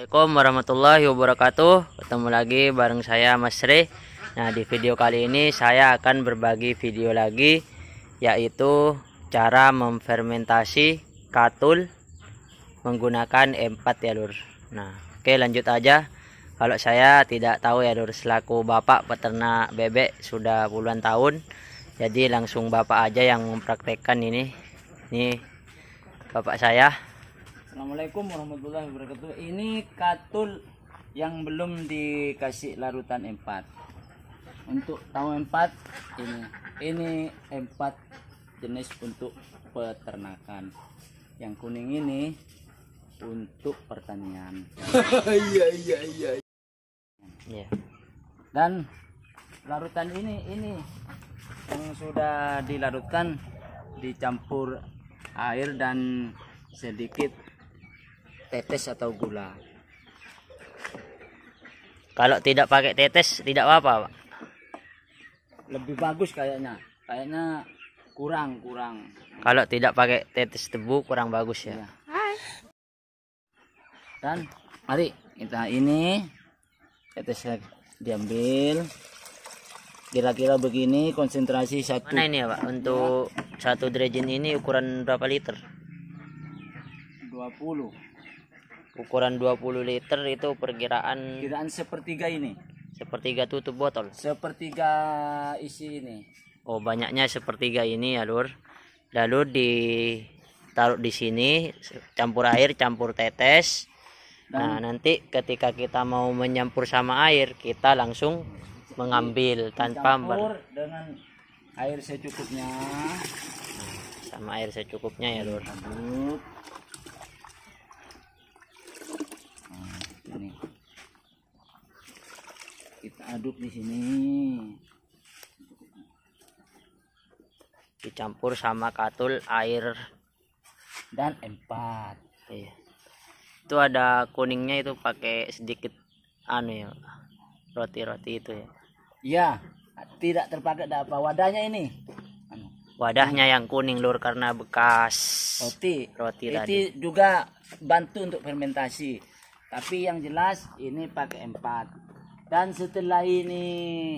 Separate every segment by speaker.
Speaker 1: Assalamualaikum warahmatullahi wabarakatuh. Ketemu lagi bareng saya Mas Re. Nah, di video kali ini saya akan berbagi video lagi, yaitu cara memfermentasi katul menggunakan M4 ya lur. Nah, oke, lanjut aja. Kalau saya tidak tahu ya lur, selaku bapak peternak bebek sudah puluhan tahun, jadi langsung bapak aja yang mempraktekkan ini. Ini bapak saya.
Speaker 2: Assalamualaikum warahmatullahi wabarakatuh. Ini katul yang belum dikasih larutan M4. Untuk tahu M4 ini M4 jenis untuk peternakan. Yang kuning ini untuk pertanian. Iya. Dan larutan ini yang sudah dilarutkan dicampur air dan sedikit tetes atau gula.
Speaker 1: Kalau tidak pakai tetes tidak apa-apa, Pak.
Speaker 2: Lebih bagus kayaknya kurang.
Speaker 1: Kalau tidak pakai tetes tebu kurang bagus ya.
Speaker 2: Iya. Dan mari kita ini tetesnya diambil kira-kira begini, konsentrasi satu.
Speaker 1: Mana ini ya Pak, untuk satu dredgen ini ukuran berapa liter?
Speaker 2: 20.
Speaker 1: Ukuran 20 liter itu perkiraan
Speaker 2: sepertiga ini.
Speaker 1: Sepertiga tutup botol.
Speaker 2: Sepertiga isi ini.
Speaker 1: Oh, banyaknya sepertiga ini ya lur. Lalu ditaruh di sini, campur air, campur tetes. Nah, nanti ketika kita mau menyampur sama air, kita langsung mengambil tanpa
Speaker 2: dengan air secukupnya.
Speaker 1: Sama air secukupnya ya lur.
Speaker 2: Aduk. Ini kita aduk di sini,
Speaker 1: Dicampur sama katul, air
Speaker 2: dan M4.
Speaker 1: Iya. Itu ada kuningnya, itu pakai sedikit ya, roti-roti itu ya.
Speaker 2: Iya, tidak terpakai apa wadahnya ini.
Speaker 1: Wadahnya yang kuning lur, karena bekas
Speaker 2: Roti
Speaker 1: tadi.
Speaker 2: Itu juga bantu untuk fermentasi. Tapi yang jelas ini pakai M4. Dan setelah ini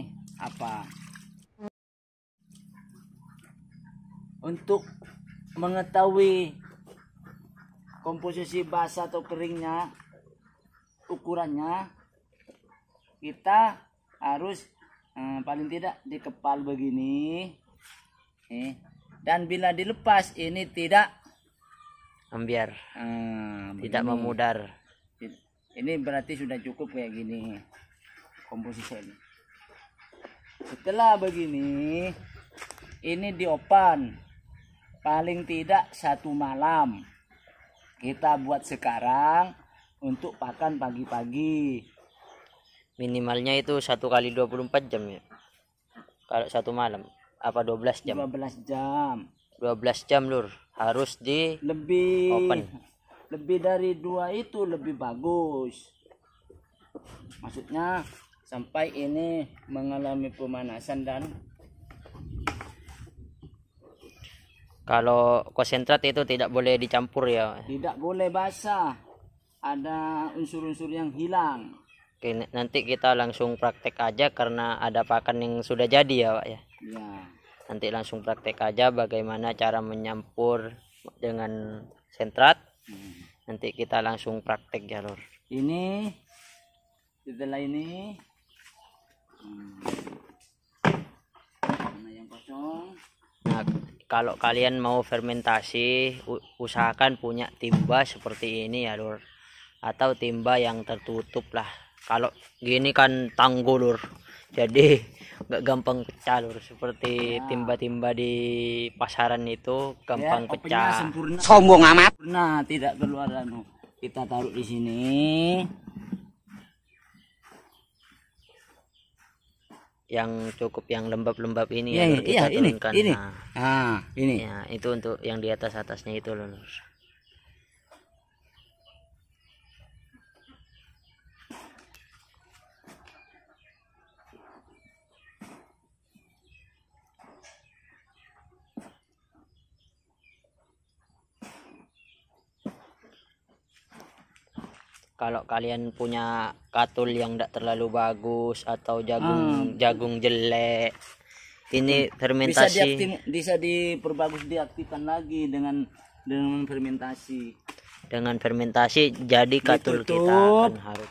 Speaker 2: untuk mengetahui komposisi basah atau keringnya, ukurannya, kita harus paling tidak dikepal begini. Dan bila dilepas ini tidak
Speaker 1: ambiar, tidak
Speaker 2: begini.
Speaker 1: memudar.
Speaker 2: Ini berarti sudah cukup kayak gini komposisi ini. Setelah begini, ini diopen paling tidak 1 malam. Kita buat sekarang untuk pakan pagi-pagi.
Speaker 1: Minimalnya itu 1 kali 24 jam ya. Kalau 1 malam apa 12 jam?
Speaker 2: 12 jam.
Speaker 1: 12 jam lur, harus di open.
Speaker 2: Lebih dari 2 itu lebih bagus. Maksudnya sampai ini mengalami pemanasan. Dan
Speaker 1: kalau konsentrat itu tidak boleh dicampur ya.
Speaker 2: Tidak boleh basah. Ada unsur-unsur yang hilang.
Speaker 1: Oke, nanti kita langsung praktek aja karena ada pakan yang sudah jadi ya Pak ya.
Speaker 2: Ya.
Speaker 1: Nanti langsung praktek aja bagaimana cara menyampur dengan sentrat. Nanti kita langsung praktek ya lur.
Speaker 2: Ini setelah ini yang kosong.
Speaker 1: Nah, kalau kalian mau fermentasi, usahakan punya timba seperti ini ya lur, atau timba yang tertutup lah. Kalau gini kan tangguh lur, jadi nggak gampang pecah lur. Seperti timba-timba di pasaran itu gampang pecah.
Speaker 2: Sombong amat. Nah, tidak keluar kita taruh di sini.
Speaker 1: Yang cukup yang lembab-lembab ini
Speaker 2: ya,
Speaker 1: ya lur, kita turunkan.
Speaker 2: Ini. Ini.
Speaker 1: Ya, itu untuk yang di atasnya itu lur. kalau kalian punya katul yang tidak terlalu bagus atau jagung jelek, ini fermentasi
Speaker 2: bisa diperbagus, diaktifkan lagi dengan fermentasi.
Speaker 1: Dengan fermentasi jadi katul kita akan harum.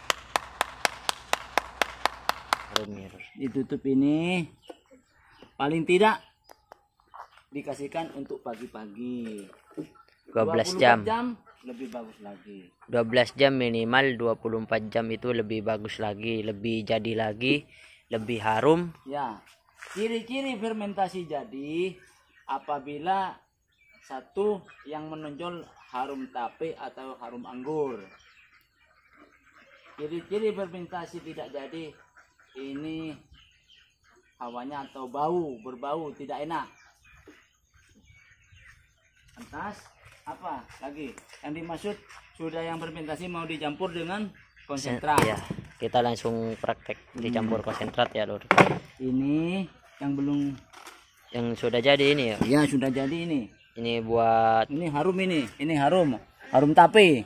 Speaker 2: Ditutup ini, paling tidak dikasihkan untuk pagi-pagi
Speaker 1: 12 jam.
Speaker 2: Lebih bagus lagi.
Speaker 1: 12 jam minimal, 24 jam itu lebih bagus lagi, lebih jadi lagi, lebih harum.
Speaker 2: Ya, ciri-ciri fermentasi jadi apabila satu yang menonjol harum tape atau harum anggur. Ciri-ciri fermentasi tidak jadi ini hawanya atau berbau tidak enak. Lantas apa lagi yang dimaksud sudah yang fermentasi mau dicampur dengan konsentrat?
Speaker 1: Ya, kita langsung praktek dicampur konsentrat ya, Lur.
Speaker 2: Ini yang belum,
Speaker 1: yang sudah jadi ini ya.
Speaker 2: Ya, sudah jadi ini.
Speaker 1: Ini buat
Speaker 2: harum ini harum tape.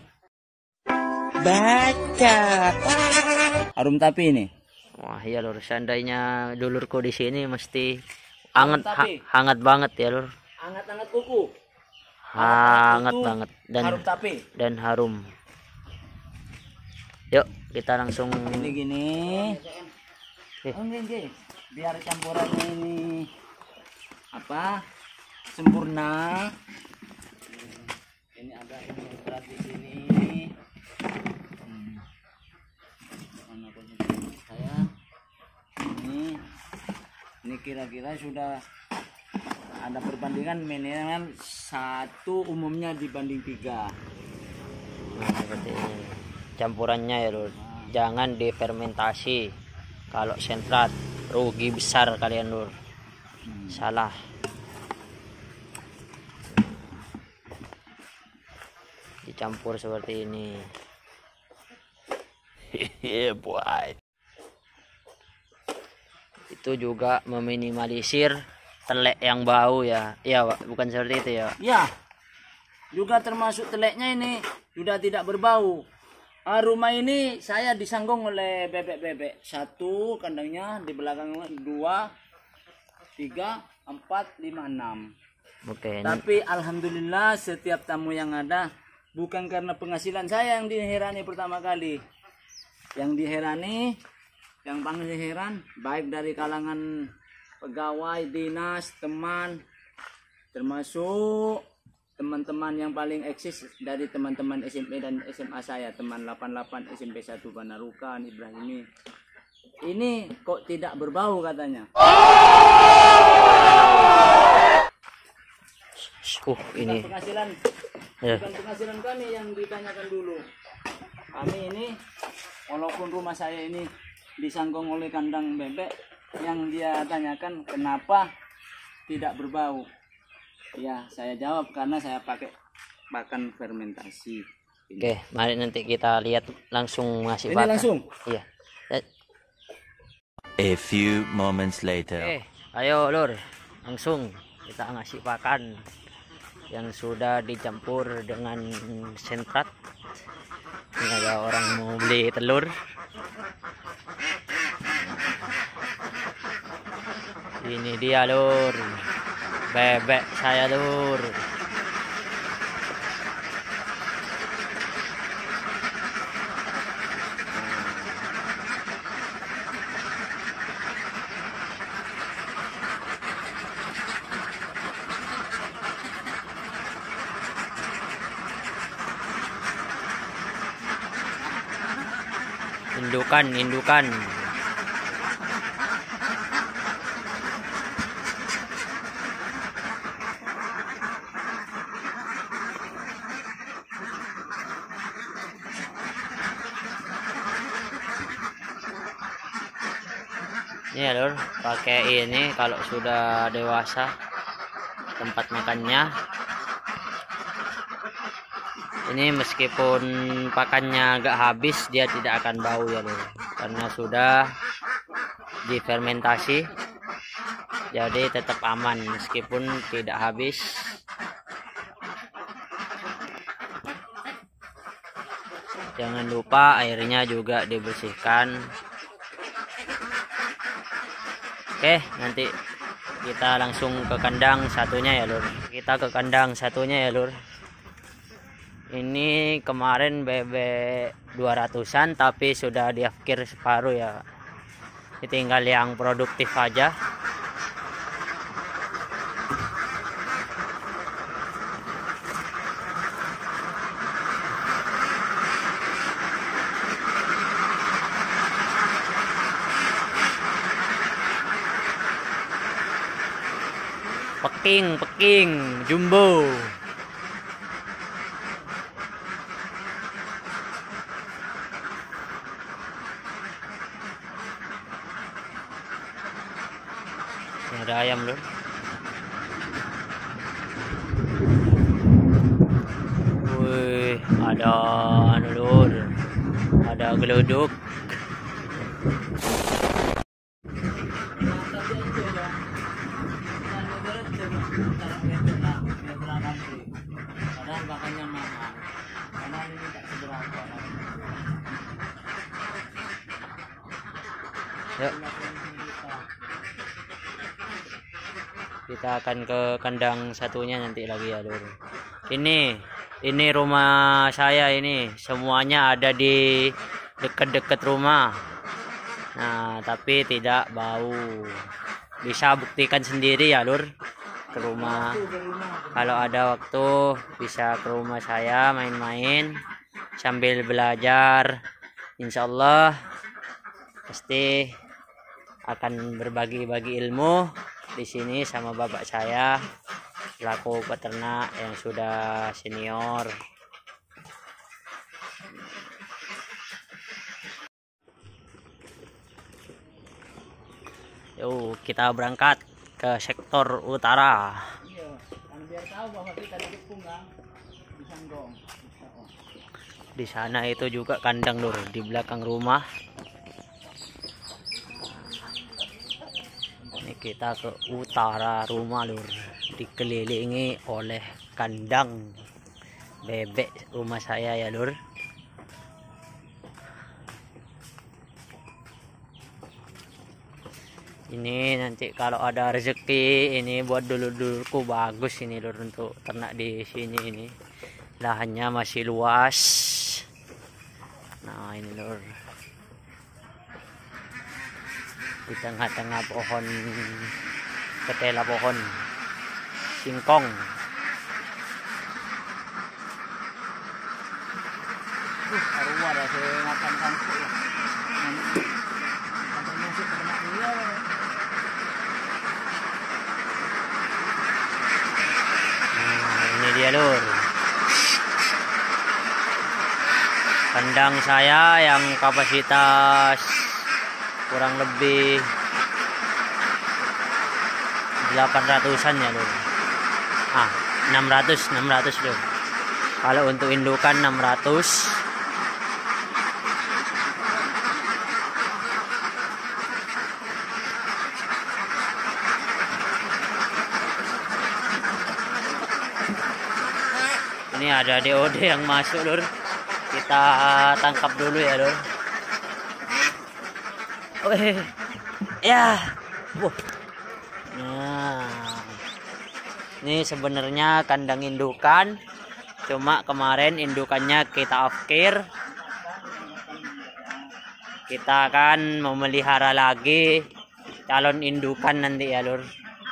Speaker 2: Baca. Harum tape ini.
Speaker 1: Wah, iya, Lur. Seandainya dulurku di sini mesti hangat banget ya, Lur.
Speaker 2: Hangat-hangat kuku.
Speaker 1: Hangat banget dan
Speaker 2: harum tape
Speaker 1: dan harum. Yuk, kita langsung
Speaker 2: gini. Oke. Biar campurannya ini sempurna. Ini ada ini berat di sini. Mana konsentrat saya? Ini kira-kira sudah ada perbandingan minimal 1 umumnya dibanding 3.
Speaker 1: Nah, seperti ini campurannya ya, Lur. Jangan difermentasi. Kalau sentrat rugi besar kalian, Lur. Salah. Dicampur seperti ini. Boy. Itu juga meminimalisir telek yang bau ya. Iya, Pak, bukan seperti itu ya.
Speaker 2: Ya. Juga termasuk teleknya ini sudah tidak berbau. Rumah ini saya disanggung oleh bebek-bebek. 1 kandangnya, di belakang 2, 3, 4, 5, 6.
Speaker 1: Oke.
Speaker 2: Tapi alhamdulillah setiap tamu yang ada, bukan karena penghasilan saya yang diherani pertama kali. Yang diherani, yang paling heran, baik dari kalangan pegawai dinas, teman, termasuk teman-teman yang paling eksis dari teman-teman SMP dan SMA saya, teman 88 SMP 1 Banarukan Ibrahimi. Ini kok tidak berbau katanya.
Speaker 1: Ini
Speaker 2: penghasilan,
Speaker 1: ya.
Speaker 2: bukan penghasilan kami yang ditanyakan dulu. Kami ini, walaupun rumah saya ini disanggung oleh kandang bebek, yang dia tanyakan kenapa tidak berbau. Ya, saya jawab karena saya pakai pakan fermentasi.
Speaker 1: Oke, mari nanti kita lihat langsung ngasih
Speaker 2: Ini
Speaker 1: pakan.
Speaker 2: langsung.
Speaker 1: Iya.
Speaker 3: A few moments later.
Speaker 1: Oke, ayo, Lur. Langsung kita ngasih pakan yang sudah dicampur dengan sentrat. Ini ada orang mau beli telur. Ini dia, Lur. Bebek saya, Lur. Indukan. Ini ya, Lur, pakai ini kalau sudah dewasa tempat makannya. Ini meskipun pakannya agak habis, dia tidak akan bau ya, Lur, karena sudah difermentasi, jadi tetap aman meskipun tidak habis. Jangan lupa airnya juga dibersihkan. Oke, nanti kita langsung ke kandang satunya ya lur. Kita ke kandang satunya ya lur. Ini kemarin bebek 200-an tapi sudah diakhir separuh ya. Tinggal yang produktif aja. Peking jumbo. Ini ada ayam lur. Wih, ada anu lur. Ada geluduk.
Speaker 2: Padahal makannya mahal. Karena ini tak seberapa.
Speaker 1: Yuk. Kita akan ke kandang satunya nanti lagi ya lur. Ini rumah saya ini. Semuanya ada di dekat-dekat rumah. Nah, tapi tidak bau. Bisa buktikan sendiri ya lur. Ke rumah. Kalau ada waktu bisa ke rumah saya main-main sambil belajar. Insya Allah pasti akan berbagi-bagi ilmu di sini sama bapak saya selaku peternak yang sudah senior. Yuk kita berangkat ke sektor utara.
Speaker 2: Iya, kan biar tahu bahwa kita didukung kan. Bisa gong.
Speaker 1: Di sana itu juga kandang lur di belakang rumah. Ini kita ke utara rumah lur, dikelilingi oleh kandang bebek rumah saya ya lur. Ini nanti kalau ada rezeki ini buat dulur-dulurku bagus ini lur untuk ternak di sini ini. Lahannya masih luas. Nah, ini lur. Di tengah-tengah pohon ketela pohon singkong.
Speaker 2: Arwah dah saya makan kangkung ya. Masuk ternak dia.
Speaker 1: Ini dia lur. Kandang saya yang kapasitas kurang lebih 800-an ya lur. 600 lur. Kalau untuk indukan 600. Ini ada DOD yang masuk lur. Kita tangkap dulu ya lur. Wih. Ya. Nah. Ini sebenarnya kandang indukan. Cuma kemarin indukannya kita off-care. Kita akan memelihara lagi calon indukan nanti ya lur.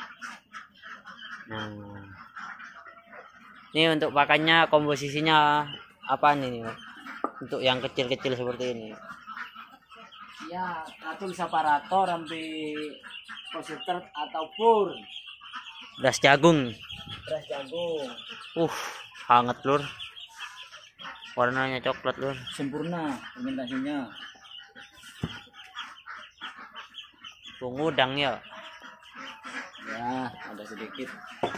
Speaker 1: Nah. Ini untuk pakannya komposisinya apa nih? Untuk yang kecil-kecil seperti ini.
Speaker 2: Ya, katul separator sampai positor atau pur.
Speaker 1: Beras jagung.
Speaker 2: Beras jagung.
Speaker 1: Hangat lur. Warnanya coklat lur.
Speaker 2: Sempurna fermentasinya.
Speaker 1: Pengudang ya.
Speaker 2: Ya, ada sedikit.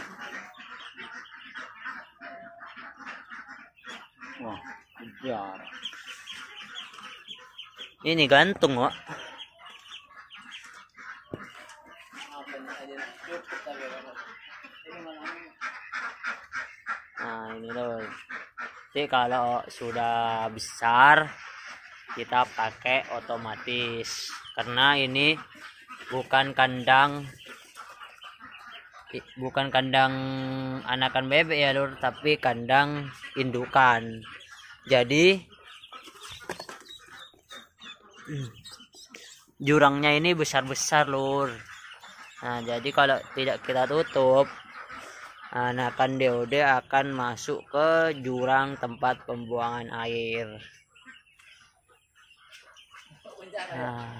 Speaker 2: Wah, biar.
Speaker 1: Ini gantung, Wak. Nah, ini loh. nanti kalau sudah besar kita pakai otomatis, karena ini bukan kandang anakan bebek ya lur, tapi kandang indukan. Jadi jurangnya ini besar-besar lur. Nah jadi kalau tidak kita tutup, anakan DOD akan masuk ke jurang tempat pembuangan air. Nah,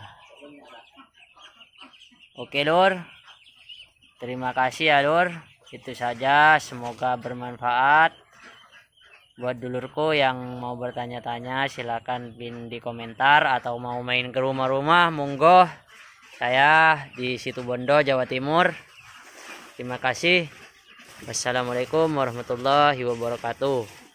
Speaker 1: oke lur, terima kasih ya lur. Itu saja, semoga bermanfaat. Buat dulurku yang mau bertanya-tanya silakan pin di komentar, atau mau main ke rumah-rumah monggo. Saya di Situbondo, Jawa Timur. Terima kasih. Wassalamualaikum warahmatullahi wabarakatuh.